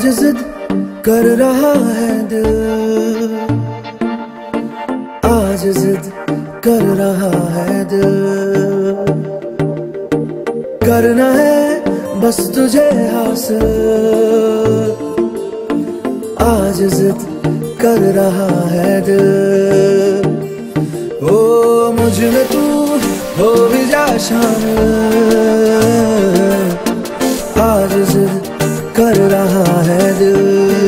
जिद कर रहा है दिल, आज जिद कर रहा है दिल। करना है बस तुझे हासिल, आज जिद कर रहा है दिल। ओ मुझ में तू हो भी जा शामिल, आज जिद कर रहा है दिल।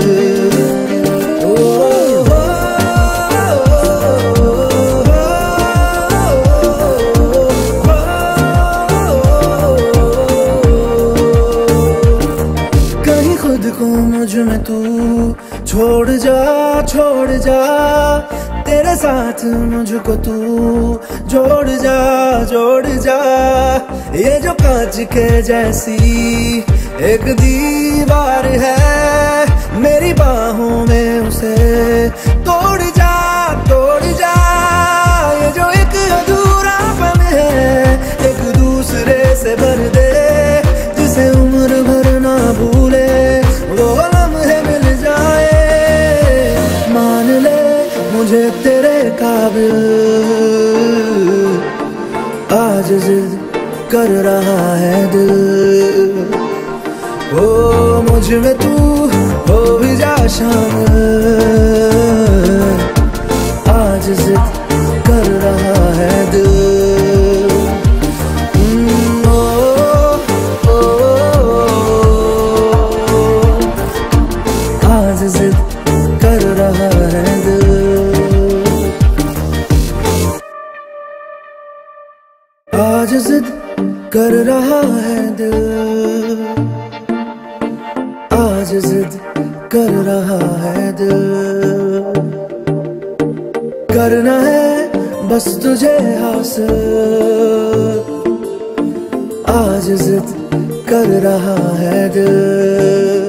कहीं खुद को मुझ में तू छोड़ जा, तेरे साथ मुझको तू जोड़ जा। ये जो कांच के जैसी एक दीवार है, मेरी बाहों में उसे तोड़ जा। ये जो एक अधूरापन है, एक दूसरे से भर दे, जिसे उम्र भर ना भूले वो लम्हे मिल जाए। मान ले मुझे तेरे काबिल, आज जिद कर रहा है दिल। ओ मुझ में तू हो भी जा शामिल, आज जिद कर रहा है दिल। आज जिद कर रहा है दिल, आज जिद कर रहा है दिल, आज जिद कर रहा है दिल। करना है बस तुझे हासिल, आज जिद कर रहा है दिल।